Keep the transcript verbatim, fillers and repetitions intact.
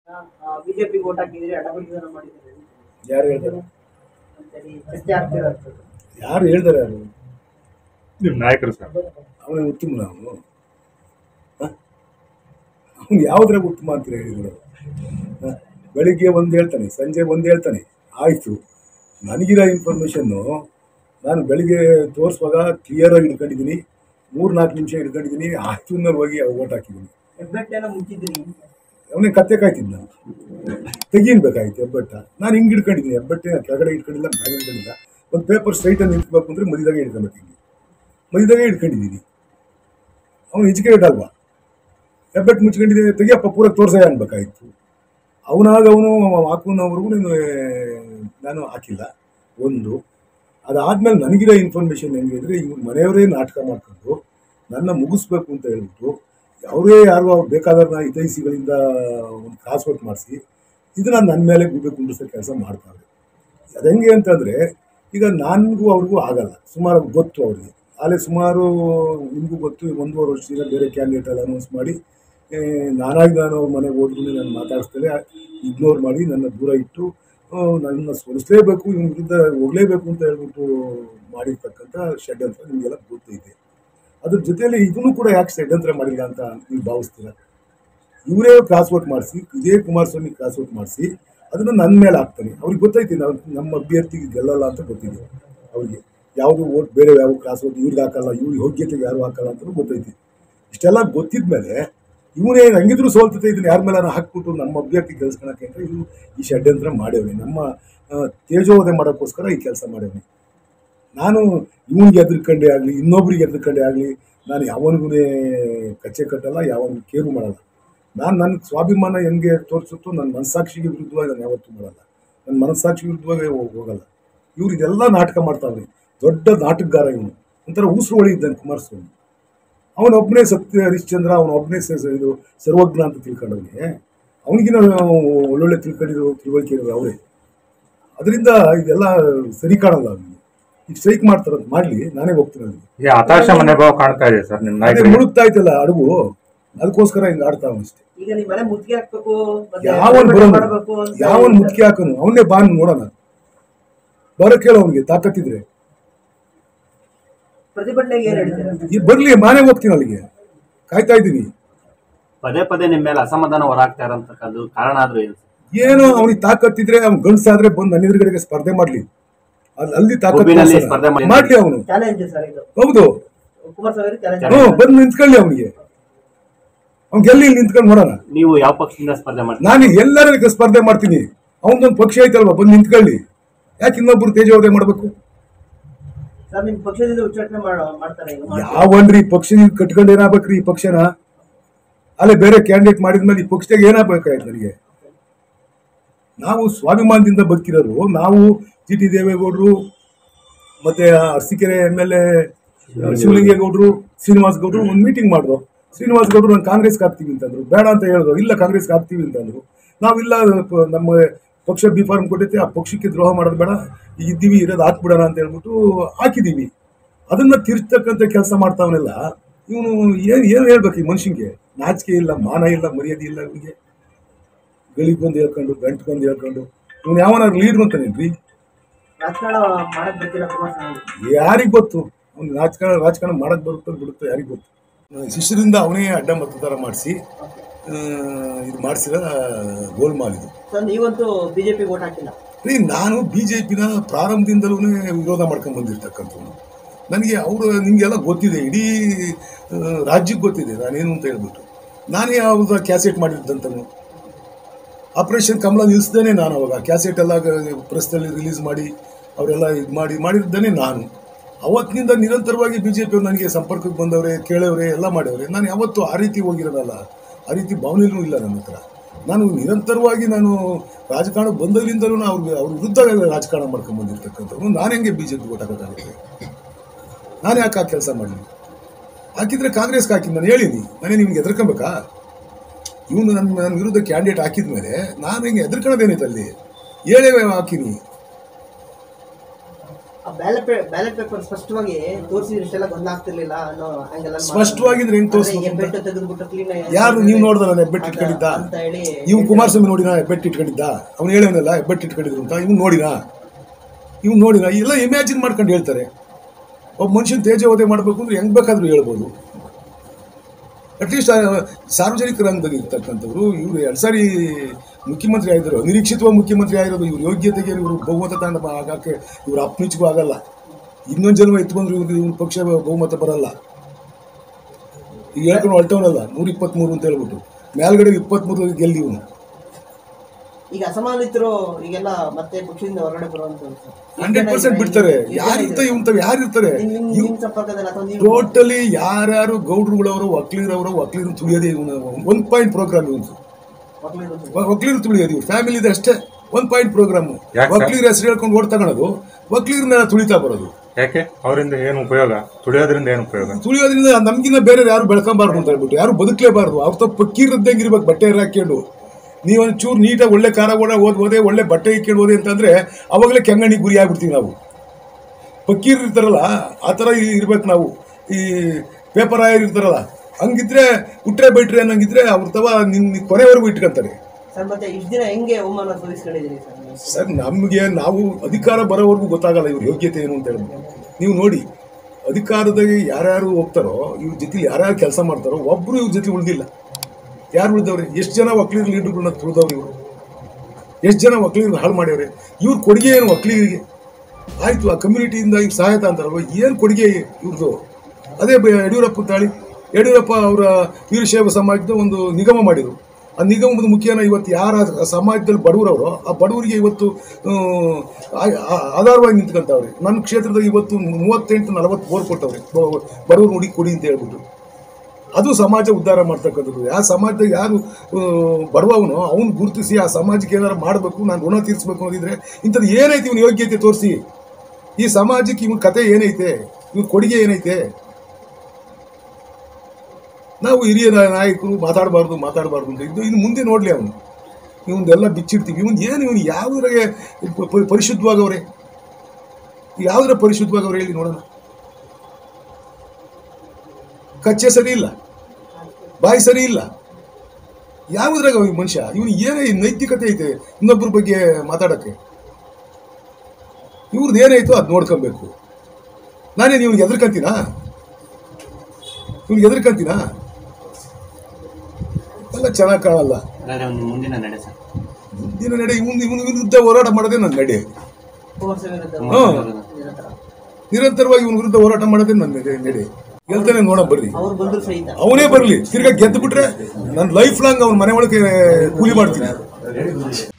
BJP vote ಹಾಕಿದ್ರೆ ಅಡವಡಿತನ ಮಾಡಿದ್ದಾರೆ ಯಾರು ಹೇಳ್ತಾರೆ? ಅಂತೇಳಿ ಚರ್ಚೆ ಆಗ್ತಿರೋ ಯಾರು ಹೇಳ್ತಾರೆ? ಯಾರು ನಿಮ್ಮ ನಾಯಕರು ಸರ್. ಅವನೇ ಉತ್ತಮ. ಅವನು ಅವನು ಯಾವುದ್ರಾಗ ಉತ್ತಮ ಅಂತ ಹೇಳಿದ್ರು. ಬೆಳಿಗ್ಗೆ ಒಂದು ಹೇಳ್ತಾನೆ, ಸಂಜೆ ಒಂದು ಹೇಳ್ತಾನೆ. ಆಯಿತು, ನನಗಿರೋ ಇನ್ಫಾರ್ಮೇಷನ್ನು ನಾನು ಬೆಳಿಗ್ಗೆ ತೋರಿಸುವಾಗ ಕ್ಲಿಯರಾಗಿ ಹಿಡ್ಕೊಂಡಿದ್ದೀನಿ. ಮೂರು ನಾಲ್ಕು ನಿಮಿಷ ಹಿಡ್ಕೊಂಡಿದ್ದೀನಿ. ಆಯ್ತು ಮೇಲೆ ಹೋಗಿ ಓಟ್ ಹಾಕಿದ್ದೀನಿ. ಹೆಬ್ಬೆಟ್ಟೆಲ್ಲ ಮುಚ್ಚಿದ್ರಿ, ಅವನಿಗೆ ಕತ್ತೆ ಕಾಯ್ತಿದ್ದ. ನಾನು ತೆಗೀನ್ಬೇಕಾಯ್ತು ಹೆಬ್ಬೆಟ್ಟ. ನಾನು ಹಿಂಗೆ ಹಿಡ್ಕೊಂಡಿದ್ದೀನಿ. ಹೆಬ್ಬೆಟ್ಟೆ ಕೆಳಗಡೆ ಹಿಡ್ಕೊಂಡಿಲ್ಲ, ಮ್ಯಾಗ ಹಿಡ್ಕೊಂಡಿಲ್ಲ. ಒಂದು ಪೇಪರ್ ಸ್ಟ್ರೈಟಲ್ಲಿ ನಿಂತ್ಬೇಕು ಅಂದರೆ ಮದಿದಾಗೆ ಹಿಡ್ಕೊಬೇಕು. ಹಿಂಗೆ ಮದಿದಾಗೆ ಹಿಡ್ಕೊಂಡಿದ್ದೀನಿ. ಅವನು ಎಜುಕೇಟೆಡ್ ಅಲ್ವಾ? ಹೆಬ್ಬೆಟ್ಟು ಮುಚ್ಕೊಂಡಿದ್ದೀನಿ, ತೆಗಿಯಪ್ಪ ಪೂರ ತೋರ್ಸೇ ಅನ್ಬೇಕಾಯ್ತು. ಅವನಾಗ ಅವನು ಹಾಕೋನವ್ರಿಗೂ ನೀನು ನಾನು ಹಾಕಿಲ್ಲ. ಒಂದು ಅದಾದಮೇಲೆ ನನಗಿರೋ ಇನ್ಫಾರ್ಮೇಷನ್ ಹೆಂಗೆ ಅಂದರೆ, ಇವ್ರು ಮನೆಯವರೇ ನಾಟಕ ಮಾಡ್ಕೊಂಡು ನನ್ನ ಮುಗಿಸ್ಬೇಕು ಅಂತ ಹೇಳ್ಬಿಟ್ಟು ಅವರೇ ಯಾರಿಗೂ ಅವ್ರು ಬೇಕಾದವ್ರನ್ನ ಹಿತೈಷಿಗಳಿಂದ ಒಂದು ಕ್ರಾಸ್ವರ್ಕ್ ಮಾಡಿಸಿ ಇದನ್ನು ನನ್ನ ಮೇಲೆ ಗುಡ್ಡೆ ಕುಂಡಿಸೋ ಕೆಲಸ ಮಾಡ್ತಾರೆ. ಅದು ಹೆಂಗೆ ಅಂತಂದರೆ, ಈಗ ನನಗೂ ಅವ್ರಿಗೂ ಆಗಲ್ಲ. ಸುಮಾರು ಗೊತ್ತು ಅವ್ರಿಗೆ. ಅಲ್ಲೇ ಸುಮಾರು ನಿಮಗೂ ಗೊತ್ತು, ಒಂದೂವರೆ ವರ್ಷದಿಂದ ಬೇರೆ ಕ್ಯಾಂಡಿಡೇಟ್ ಎಲ್ಲ ಅನೌನ್ಸ್ ಮಾಡಿ ನಾನಾಗಿ ನಾನು ಅವ್ರ ಮನೆಗೆ ಹೋದ್ರೂ ನಾನು ಮಾತಾಡಿಸ್ತೇನೆ, ಇಗ್ನೋರ್ ಮಾಡಿ ನನ್ನ ದೂರ ಇಟ್ಟು ನನ್ನ ಸೋಲಿಸಲೇಬೇಕು, ಇವ್ನ ವಿರುದ್ಧ ಹೋಗಲೇಬೇಕು ಅಂತ ಹೇಳ್ಬಿಟ್ಟು ಮಾಡಿರ್ತಕ್ಕಂಥ ಷಡ್ಯಂತ್ರ ನಿಮಗೆಲ್ಲ ಗೊತ್ತೈತೆ. ಅದ್ರ ಜೊತೆಯಲ್ಲಿ ಇದನ್ನು ಕೂಡ ಯಾಕೆ ಷಡ್ಯಂತ್ರ ಮಾಡಿಲ್ಲ ಅಂತ ನೀವು ಭಾವಿಸ್ತೀರ? ಇವರೇ ಕ್ರಾಸ್ವೋಟ್ ಮಾಡಿಸಿ, ಇದೇ ಕುಮಾರಸ್ವಾಮಿ ಕ್ರಾಸ್ವೋಟ್ ಮಾಡಿಸಿ ಅದನ್ನು ನನ್ನ ಮೇಲೆ ಹಾಕ್ತಾನೆ. ಅವ್ರಿಗೆ ಗೊತ್ತೈತಿ ನಾವು ನಮ್ಮ ಅಭ್ಯರ್ಥಿಗೆ ಗೆಲ್ಲಲ್ಲ ಅಂತ ಗೊತ್ತಿದೆ ಅವ್ರಿಗೆ. ಯಾವುದು ಓಟ್ ಬೇರೆ ಯಾವ ಕ್ರಾಸ್ವೋಟ್ ಇವ್ರಿಗೆ ಹಾಕಲ್ಲ, ಇವ್ರಿಗೆ ಯೋಗ್ಯತೆಗೆ ಯಾರು ಹಾಕಲ್ಲ ಅಂತಲೂ ಗೊತ್ತೈತಿ. ಇಷ್ಟೆಲ್ಲ ಗೊತ್ತಿದ ಮೇಲೆ ಇವನೇ ಹಂಗಿದ್ರು ಸೋಲ್ತೈತೆ, ಇದನ್ನು ಯಾರ ಮೇಲೆ ಹಾಕ್ಬಿಟ್ಟು ನಮ್ಮ ಅಭ್ಯರ್ಥಿ ಗೆಲ್ಸ್ಕೊಳಕ್ಕೆ ಅಂತ ಇವು ಈ ಷಡ್ಯಂತ್ರ ಮಾಡ್ಯವನೆ. ನಮ್ಮ ತೇಜೋವಧೆ ಮಾಡೋಕ್ಕೋಸ್ಕರ ಈ ಕೆಲಸ ಮಾಡ್ಯವನೆ. ನಾನು ಇವನಿಗೆ ಎದ್ರಕಂಡೇ ಆಗಲಿ, ಇನ್ನೊಬ್ರಿಗೆ ಎದ್ರಕಂಡೇ ಆಗಲಿ, ನಾನು ಯಾವನಿಗೂ ಕಚ್ಚೆ ಕಟ್ಟಲ್ಲ, ಯಾವನಿಗೂ ಕೇರು ಮಾಡಲ್ಲ. ನಾನು ನನ್ನ ಸ್ವಾಭಿಮಾನ ಹೆಂಗೆ ತೋರಿಸುತ್ತೋ ನನ್ನ ಮನಸ್ಸಾಕ್ಷಿಗೆ ವಿರುದ್ಧವಾಗಿ ನಾನು ಯಾವತ್ತೂ ಮಾಡಲ್ಲ. ನನ್ನ ಮನಸ್ಸಾಕ್ಷಿ ವಿರುದ್ಧವಾಗಿ ಹೋಗಲ್ಲ. ಇವ್ರು ಇದೆಲ್ಲ ನಾಟಕ ಮಾಡ್ತಾವ್ರಿ. ದೊಡ್ಡ ನಾಟಕಗಾರ ಇವನು. ಒಂಥರ ಉಸಿರು ಹೊಳಿ ಇದ್ದಾನೆ ಕುಮಾರಸ್ವಾಮಿ. ಅವನೊಬ್ಬನೇ ಸತ್ಯ ಹರಿಶ್ಚಂದ್ರ, ಅವನೊಬ್ಬನೇ ಇದು ಸರ್ವಜ್ಞ ಅಂತ ತಿಳ್ಕೊಂಡವನಿಗೆ. ಅವನಿಗಿನ ಒಳ್ಳೊಳ್ಳೆ ತಿಳ್ಕೊಂಡಿರೋ ತಿಳುವಳಿಕೆ ಇರೋರು ಅವರೇ. ಅದರಿಂದ ಇದೆಲ್ಲ ಸರಿ ಕಾಣಲ್ಲ. ಅವನಿಗೆ ಈಗ ಸ್ಟ್ರೈಕ್ ಮಾಡ್ತಾರಂತ ಮಾಡಲಿ, ನಾನೇ ಹೋಗ್ತೀನಿ ಅಲ್ಲಿಗೆ. ಹತಾಶ ಮನೋಭಾವ ಕಾಣ್ತಾ ಇದೆ ಸರ್ ನಿಮ್ಮ ನಾಯಕರಿಗೆ. ಮುಳುಗ್ತಾ ಇತ್ತಲ್ಲ ಅಡುಗು, ಅದಕ್ಕೋಸ್ಕರ ಹಿಂಗೆ ಆಡ್ತಾವ ಅಷ್ಟೇ. ಈಗ ನಿಮ್ಮ ಮನೆ ಮುತ್ತಿಗೆ ಹಾಕ್ಬೇಕು, ಯಾವನ್ ಬರೋನು, ಯಾವನ್ ಮುತ್ತಿಗೆ ಹಾಕೋನು ಅವನ್ನೇ ಬಾನ್ ನೋಡೋಣ. ಬರೋ ಕೇಳೋ ಅವನಿಗೆ ತಾಕತ್ತಿದ್ರೆ ಪ್ರತಿಭಟನೆಗೆ ಏನ್ ಹೇಳ್ತೀರಾ? ಈ ಬರ್ಲಿ, ನಾನೇ ಹೋಗ್ತೀನಿ ಅಲ್ಲಿಗೆ, ಕಾಯ್ತಾ ಇದ್ದೀನಿ. ಪದೇ ಪದೇ ನಿಮ್ಮ ಮೇಲೆ ಅಸಮಾಧಾನ ಹೊರಾಗ್ತಾ ಇರೋಂತಕ್ಕದ್ದು ಕಾರಣ ಆದ್ರೂ ಏನು? ಏನು ಅವನಿಗೆ ತಾಕತ್ತಿದ್ರೆ, ಅವ್ನು ಗಂಡಸಾದ್ರೆ ಬಂದು ನನ್ನ ಎದುರುಗಡೆಗೆ ಸ್ಪರ್ಧೆ ಮಾಡ್ಲಿ. ಅಲ್ಲಿ ಅಲ್ಲಿ ತಾಕತ್ತು ಮಾಡ್ಲಿ ಅವನು. ಚಾಲೆಂಜ್ ಸರ್ ಇದು. ಹೌದು, ಕುಮಾರಸ್ವಾಮಿ ಚಾಲೆಂಜ್. ಹ್ಞೂ, ಬಂದು ನಿಂತ್ಕೊಳ್ಳಿ ಅವನಿಗೆ. ಅವ್ನು ಗೆಲ್ಲಿ ಇಲ್ಲಿ ನಿಂತ್ಕೊಂಡು ನೋಡೋಣ. ನೀವು ಯಾವ ಪಕ್ಷದಿಂದ ಸ್ಪರ್ಧೆ ಮಾಡ್ತೀರಿ? ನಾನು ಎಲ್ಲರಿಗೂ ಸ್ಪರ್ಧೆ ಮಾಡ್ತೀನಿ. ಅವನದೊಂದು ಪಕ್ಷ ಐತಲ್ವಾ, ಬಂದು ನಿಂತ್ಕೊಳ್ಳಿ. ಯಾಕೆ ಇನ್ನೊಬ್ರು ತೇಜೋವಧೆ ಮಾಡಬೇಕು? ಸರ್ ನಿಮ್ ಪಕ್ಷದಿಂದ ಉಚ್ಚಾಟನೆ ಮಾಡ್ತಾರೆ. ಯಾವನ್ರಿ ಪಕ್ಷದಿಂದ ಕಟ್ಕೊಂಡು ಏನಾಗ್ಬೇಕ್ರಿ ಈ ಪಕ್ಷನ? ಅಲ್ಲೇ ಬೇರೆ ಕ್ಯಾಂಡಿಡೇಟ್ ಮಾಡಿದ್ಮೇಲೆ ಈ ಪಕ್ಷದಾಗ ಏನಾಗಬೇಕಾಯ್ತು ನನಗೆ? ನಾವು ಸ್ವಾಭಿಮಾನದಿಂದ ಬದುಕಿರೋರು. ನಾವು ಜಿ ಟಿ ದೇವೇಗೌಡರು, ಮತ್ತೆ ಅರಸೀಕೆರೆ ಎಮ್ ಎಲ್ ಎ ಶಿವಲಿಂಗೇಗೌಡರು, ಶ್ರೀನಿವಾಸ್ ಗೌಡರು ಒಂದು ಮೀಟಿಂಗ್ ಮಾಡಿದ್ರು. ಶ್ರೀನಿವಾಸ್ ಗೌಡರು ನಾನು ಕಾಂಗ್ರೆಸ್ಗೆ ಹಾಕ್ತೀವಿ ಅಂತಂದ್ರು. ಬೇಡ ಅಂತ ಹೇಳಿದ್ರು. ಇಲ್ಲ ಕಾಂಗ್ರೆಸ್ಗೆ ಹಾಕ್ತೀವಿ ಅಂತಂದ್ರು. ನಾವಿಲ್ಲ, ನಮ್ಮ ಪಕ್ಷ ಬಿ ಫಾರ್ಮ್ ಕೊಟ್ಟೈತೆ, ಆ ಪಕ್ಷಕ್ಕೆ ದ್ರೋಹ ಮಾಡೋದು ಬೇಡ, ಇದ್ದೀವಿ ಇರೋದು ಹಾಕ್ಬಿಡೋಣ ಅಂತ ಹೇಳ್ಬಿಟ್ಟು ಹಾಕಿದ್ದೀವಿ. ಅದನ್ನ ತಿರ್ಸ್ತಕ್ಕಂಥ ಕೆಲಸ ಮಾಡ್ತಾವನೆಲ್ಲ ಇವನು. ಏನು ಏನು ಹೇಳ್ಬೇಕು ಈ ಮನುಷ್ಯನಿಗೆ? ನಾಚಿಕೆ ಇಲ್ಲ, ಮಾನ ಇಲ್ಲ, ಮರ್ಯಾದೆ ಇಲ್ಲ ಇವನಿಗೆ. ಗಳಿಗೊಂದು ಹೇಳ್ಕೊಂಡು, ಗಂಟ್ಕೊಂದು ಹೇಳ್ಕೊಂಡು ಇವನು ಯಾವನಾದ್ರು ಲೀಡ್ರು ಅಂತಾನೇನ್ರಿ? ರಾಜಕಾರಣ ಮಾಡಕ್ ಬರ್ತೀರಾ ಕುಮಾರಸ್ವಾಮಿ? ಯಾರಿಗ್ ಗೊತ್ತು ಅವ್ನು ರಾಜಕಾರಣ ರಾಜಕಾರಣ ಮಾಡಕ್ ಬರುತ್ತೋ ಬಿಡುತ್ತೋ ಯಾರಿಗ್ ಗೊತ್ತು. ಶಿಷ್ಯರಿಂದ ಅವನೇ ಅಡ್ಡ ಮತದಾರ ಮಾಡಿಸಿ ಇದು ಮಾಡಿಸಿದ ಗೋಲ್ಮಾಲ್ ಇದು. ನೀವಂತೂ ಬಿಜೆಪಿ ವೋಟ್ ಹಾಕಿಲ್ಲ ರೀ. ನಾನು ಬಿಜೆಪಿನ ಪ್ರಾರಂಭದಿಂದಲೂ ವಿರೋಧ ಮಾಡ್ಕೊಂಡು ಬಂದಿರ್ತಕ್ಕಂಥವ್ನು. ನನಗೆ ಅವರು ನಿಮಗೆಲ್ಲ ಗೊತ್ತಿದೆ, ಇಡೀ ರಾಜ್ಯಕ್ಕೆ ಗೊತ್ತಿದೆ ನಾನೇನು ಅಂತ ಹೇಳ್ಬಿಟ್ಟು. ನಾನೇ ಯಾವ್ದು ಕ್ಯಾಸೆಟ್ ಮಾಡಿದ್ದಂತನು. ಆಪರೇಷನ್ ಕಮಲ ನಿಲ್ಲಿಸ್ದೇನೆ ನಾನು ಅವಾಗ ಕ್ಯಾಸೆಟ್ ಎಲ್ಲ ಪ್ರೆಸ್ನಲ್ಲಿ ರಿಲೀಸ್ ಮಾಡಿ ಅವರೆಲ್ಲ ಇದು ಮಾಡಿ ಮಾಡಿದ್ದಾನೆ ನಾನು. ಅವತ್ತಿನಿಂದ ನಿರಂತರವಾಗಿ ಬಿ ಜೆ ಪಿಯವ್ರು ನನಗೆ ಸಂಪರ್ಕಕ್ಕೆ ಬಂದವರೇ, ಕೇಳವ್ರೆ, ಎಲ್ಲ ಮಾಡವ್ರೆ. ನಾನು ಯಾವತ್ತೂ ಆ ರೀತಿ ಹೋಗಿರೋದಲ್ಲ, ಆ ರೀತಿ ಭಾವನೆಯೂ ಇಲ್ಲ ನನ್ನ ಹತ್ರ. ನಾನು ನಿರಂತರವಾಗಿ ನಾನು ರಾಜಕಾರಣ ಬಂದವರಿಂದಲೂ ಅವ್ರಿಗೆ ಅವ್ರ ವಿರುದ್ಧ ರಾಜಕಾರಣ ಮಾಡ್ಕೊಂಡು ಬಂದಿರ್ತಕ್ಕಂಥವ್ರು. ನಾನು ಹೆಂಗೆ ಬಿ ಜೆ ಪಿ ಓಟ್ ಹಾಕೋಕ್ಕಾಗುತ್ತೆ? ನಾನು ಯಾಕೆ ಆ ಕೆಲಸ ಮಾಡಲಿ? ಹಾಕಿದರೆ ಕಾಂಗ್ರೆಸ್ಗೆ ಹಾಕಿದ್ದು ನಾನು ಹೇಳಿನಿ. ನಾನೇ ನಿಮ್ಗೆ ಎದುರ್ಕೊಬೇಕಾ? ಇವನು ನನ್ನ ನನ್ನ ವಿರುದ್ಧ ಕ್ಯಾಂಡಿಡೇಟ್ ಹಾಕಿದ ಮೇಲೆ ನಾನು ಹಿಂಗೆ ಎದುರ್ಕೊಳ್ಳೋದೇನೈತೆ ಅಲ್ಲಿ? ಹೇಳೇ ಹಾಕಿನಿ. ಬ್ಯಾಲೆಟ್ ಬ್ಯಾಲೆಟ್ ಪೇಪರ್ ಸ್ಪಷ್ಟವಾಗಿ ತೋರಿಸಿದ್ರೆ ಇಷ್ಟೆಲ್ಲ ಗೊಂದಲ ಆಗ್ತಿರ್ಲಿಲ್ಲ ಅನ್ನೋ ಆಂಗಲ್ ಅಲ್ಲಿ ಸ್ಪಷ್ಟವಾಗಿದ್ರೆ ಹೆಂಗ್ ತೋರಿಸ್ಬೇಕು ಅಂತ? ಹೆಬ್ಬೆಟ್ಟು ತೆಗೆದುಬಿಟ್ಟು ಕ್ಲೀನ್ ಯಾರು ನೀವು ನೋಡ್ದ ನಾನು ಹೆಬ್ಬೆಟ್ಟು ಇಟ್ಕೊಂಡಿದ್ದ? ಅಂತ ಹೇಳಿ ಇವ್ ಕುಮಾರಸ್ವಾಮಿ ನೋಡಿನ ಹೆಬ್ಬೆಟ್ಟು ಇಟ್ಕೊಂಡಿದ್ದ? ಅವ್ನು ಹೇಳವನಲ್ಲ ಹೆಬ್ಬೆಟ್ಟು ಇಟ್ಕೊಂಡಿದ್ರು ಅಂತ. ಇವ್ನು ನೋಡಿನ ಇವ್ನು ನೋಡಿನ ಎಲ್ಲ ಇಮ್ಯಾಜಿನ್ ಮಾಡ್ಕೊಂಡು ಹೇಳ್ತಾರೆ. ಒಬ್ಬ ಮನುಷ್ಯನ ತೇಜೋವಧೆ ಮಾಡಬೇಕು ಅಂದ್ರೆ ಹೆಂಗ್ ಬೇಕಾದ್ರೂ ಹೇಳ್ಬೋದು. ಅಟ್ಲೀಸ್ಟ್ ಸಾರ್ವಜನಿಕ ರಂಗದಲ್ಲಿ ಇರ್ತಕ್ಕಂಥವ್ರು ಇವರು ಎರಡು ಸಾರಿ ಮುಖ್ಯಮಂತ್ರಿ ಆಗಿದ್ರು, ಅನಿರೀಕ್ಷಿತವಾಗಿ ಮುಖ್ಯಮಂತ್ರಿ ಆಗಿರೋದು. ಇವ್ರ ಯೋಗ್ಯತೆಗೆ ಇವರು ಬಹುಮತ ತಂಡ ಆಗಕ್ಕೆ ಇವ್ರು ಅಪ್ನಿಚ್ಗೂ ಆಗಲ್ಲ. ಇನ್ನೊಂದು ಜನ್ಮ ಎತ್ತು ಬಂದ್ರು ಇವ್ರಿಗೆ ಇವ್ರ ಪಕ್ಷ ಬಹುಮತ ಬರಲ್ಲ. ಈಗ ಹೇಳ್ಕೊಂಡು ಹೊಲ್ಟವನಲ್ಲ ನೂರ ಇಪ್ಪತ್ತ್ಮೂರು ಅಂತ ಹೇಳ್ಬಿಟ್ಟು ಮೇಲ್ಗಡೆ ಇಪ್ಪತ್ತ್ಮೂರು ಗೆಲ್ಲಿ ಇವನು. ಈಗ ಅಸಮಾನಿತರು ಈಗೆಲ್ಲ ಮತ್ತೆ ಪಕ್ಷದಿಂದ ಹೊರಗಡೆ ಬರುವಂತ ಹಂಡ್ರೆಡ್ ಪರ್ಸೆಂಟ್ ಬಿಡ್ತಾರೆ. ಯಾರಿರ್ತಾರೆ ಇವಂತವ್ ಯಾರಿರ್ತಾರೆ ಸಂಪರ್ಕದಲ್ಲಿ ಅಥವಾ ನೀವು ಟೋಟಲಿ ಯಾರ್ಯಾರು ಗೌಡ್ರುಗಳವರು ವಕೀಲರವರು ವಕೀಲರು ತುಳಿಯೋದೇ ಇವನು. ಒನ್ ಪಾಯಿಂಟ್ ಪ್ರೋಗ್ರಾಮ್ ಇವನು. ವಕೀಲರು ತುಳಿಯೋದು ಇವ್ರು ಫ್ಯಾಮಿಲಿ ಇದೆ ಅಷ್ಟೇ. One point programme. ವಕೀಲರ ಹೆಸರು ಹೇಳ್ಕೊಂಡು ಓಡ್ ತಗೊಳೋದು, ವಕೀಲರನ್ನ ತುಳಿತಾ ಬರೋದು. ಯಾಕೆ ಅವರಿಂದ ಏನು ಉಪಯೋಗ? ತುಳಿಯೋದ್ರಿಂದ ಏನು ಉಪಯೋಗ? ತುಳಿಯೋದ್ರಿಂದ ನಮ್ಗಿನ್ನ ಬೇರೆ ಯಾರು ಬೆಳ್ಕೊಂಬಾರ್ದು ಅಂತ ಹೇಳ್ಬಿಟ್ಟು, ಯಾರು ಬದುಕಲೇಬಾರ್ದು. ಅವ್ರ ತಪ್ಪು ಪಕ್ಕೀರದ್ದಂಗೆ ಇರ್ಬೇಕು. ಬಟ್ಟೆ ಹಾಕೊಂಡು ನೀವೊಂದು ಚೂರು ನೀಟಾಗಿ ಒಳ್ಳೆ ಕಾರ ಕೂಡ ಓದ್ಬೋದೆ, ಒಳ್ಳೆ ಬಟ್ಟೆ ಇಕ್ಕೊಂಡು ಹೋದೆ ಅಂತಂದ್ರೆ ಅವಾಗಲೇ ಕೆಂಗಣಿ ಗುರಿ ಆಗ್ಬಿಡ್ತೀವಿ ನಾವು. ಪಕ್ಕೀರ್ ಇರ್ತಾರಲ್ಲ ಆ ಥರ ಇರ್ಬೇಕು ನಾವು. ಈ ಪೇಪರ್ ಆಯರ್ ಇರ್ತಾರಲ್ಲ ಹಂಗಿದ್ರೆ ಉಟ್ರೆ ಬೈಟ್ರೆ ಅನ್ನಂಗಿದ್ರೆ ಅವ್ರ ತವ ನಿನ್ನ ಕೊನೆವರೆಗೂ ಇಟ್ಕೊಂತಾರೆ. ಸರ್ ಮತ್ತೆ ಇಷ್ಟು ದಿನ ಹೆಂಗೆ ಅವಮಾನ ತೋರಿಸ್ಕೊಂಡಿದ್ದೀರಿ ಸರ್? ಸರ್ ನಮಗೆ ನಾವು ಅಧಿಕಾರ ಬರೋವರೆಗೂ ಗೊತ್ತಾಗಲ್ಲ ಇವ್ರ ಯೋಗ್ಯತೆ ಏನು ಅಂತ ಹೇಳ್ಬೋದು. ನೀವು ನೋಡಿ ಅಧಿಕಾರದಾಗ ಯಾರ್ಯಾರು ಹೋಗ್ತಾರೋ ಇವ್ರ ಜೊತೆಲಿ ಯಾರ್ಯಾರು ಕೆಲಸ ಮಾಡ್ತಾರೋ ಒಬ್ಬರು ಇವ್ರ ಜೊತೆ ಉಳಿದಿಲ್ಲ. ಯಾರು ಉಳಿದವ್ರೆ? ಎಷ್ಟು ಜನ ವಕೀಲರ ಲೀಡರ್ಗಳನ್ನ ತುಳಿದವ್ರು ಇವರು? ಎಷ್ಟು ಜನ ವಕೀಲರು ಹಾಳು ಮಾಡ್ಯವ್ರೆ? ಇವ್ರ ಕೊಡುಗೆ ಏನು ವಕೀಲರಿಗೆ? ಆಯಿತು ಆ ಕಮ್ಯುನಿಟಿಯಿಂದ ಈಗ ಸಹಾಯತ ಅಂತಾರಲ್ವ, ಏನು ಕೊಡುಗೆ ಇವ್ರದ್ದು? ಅದೇ ಯಡಿಯೂರಪ್ಪ ತಾಳಿ ಯಡಿಯೂರಪ್ಪ ಅವರ ವೀರಶೈವ ಸಮಾಜದ ಒಂದು ನಿಗಮ ಮಾಡಿದರು. ಆ ನಿಗಮದ ಮುಖ್ಯನ ಇವತ್ತು ಯಾರ ಸಮಾಜದಲ್ಲಿ ಬಡವರವರು ಆ ಬಡವರಿಗೆ ಇವತ್ತು ಆಧಾರವಾಗಿ ನಿಂತ್ಕೊಂತವ್ರೆ. ನನ್ನ ಕ್ಷೇತ್ರದಾಗ ಇವತ್ತು ಮೂವತ್ತೆಂಟು ನಲವತ್ತು ಬೋರ್ ಕೊಟ್ಟವ್ರೆ ಬಡವರು ಹುಡುಗಿ ಕೊಡಿ ಅಂತ ಹೇಳ್ಬಿಟ್ಟು. ಅದು ಸಮಾಜ ಉದ್ಧಾರ ಮಾಡ್ತಕ್ಕಂಥದ್ದು. ಯಾವ ಸಮಾಜದಾಗ ಯಾರು ಬಡವವನು ಅವನು ಗುರುತಿಸಿ ಆ ಸಮಾಜಕ್ಕೆ ಏನಾರು ಮಾಡಬೇಕು, ನಾನು ಋಣ ತೀರಿಸ್ಬೇಕು ಅನ್ನೋದಿದ್ರೆ ಇಂಥದ್ದು ಏನೈತೆ ಇವನು ಯೋಗ್ಯತೆ ತೋರಿಸಿ. ಈ ಸಮಾಜಕ್ಕೆ ಇವನ ಕತೆ ಏನೈತೆ, ಇವ್ರ ಕೊಡುಗೆ ಏನೈತೆ? ನಾವು ಹಿರಿಯ ನಾಯಕರು ಮಾತಾಡಬಾರ್ದು ಮಾತಾಡಬಾರ್ದು ಅಂತ ಇದ್ದು ಇನ್ನು ಮುಂದೆ ನೋಡಲಿ ಅವನು. ಇವನ್ನೆಲ್ಲ ಬಿಚ್ಚಿಡ್ತೀವಿ. ಇವನು ಏನು ಇವನು ಯಾವುದ್ರಾಗೆ ಪರಿಶುದ್ಧವಾಗವ್ರೆ? ಯಾವುದ್ರ ಪರಿಶುದ್ಧವಾಗವ್ರೆ ಹೇಳಿ ನೋಡೋಣ. ಕಚ್ಚೆ ಸರಿ ಇಲ್ಲ, ಬಾಯಿ ಸರಿ ಇಲ್ಲ, ಯಾವುದ್ರಾಗ ಈ ಮನುಷ್ಯ ಇವನು ಏನೇ ನೈತಿಕತೆ ಐತೆ ಇನ್ನೊಬ್ಬರ ಬಗ್ಗೆ ಮಾತಾಡೋಕ್ಕೆ? ಇವ್ರದ್ದು ಏನಾಯ್ತು ಅದು ನೋಡ್ಕೊಬೇಕು. ನಾನೇನು ಇವ್ನಿಗೆ ಎದ್ರಕಂತೀನಾ? ಇವ್ನಿಗೆ ಎದ್ರಕಂತೀನಾ? ಎಲ್ಲ ಚೆನ್ನಾಗಿ ಕಾಣಲ್ಲ. ಮುಂದಿನ ನಡೆ ಸರ್, ಮುಂದಿನ ನಡೆ ಇವನು ಇವನು ವಿರುದ್ಧ ಹೋರಾಟ ಮಾಡೋದೇ ನನ್ನ ನಡೆ. ಹಾಂ, ನಿರಂತರವಾಗಿ ಇವನ ವಿರುದ್ಧ ಹೋರಾಟ ಮಾಡೋದೇ ನನ್ನ ನಡೆ. ಗೆಲ್ತಾನೆ ನೋಡ ಬರ್ರಿ, ಅವನೇ ಬರ್ಲಿ. ತಿರ್ಗಾ ಗೆದ್ದು ಬಿಟ್ರೆ ನನ್ನ ಲೈಫ್ ಲಾಂಗ್ ಅವನ ಮನೆ ಒಳಗೆ ಕೂಲಿ ಮಾಡ್ತೀನಿ.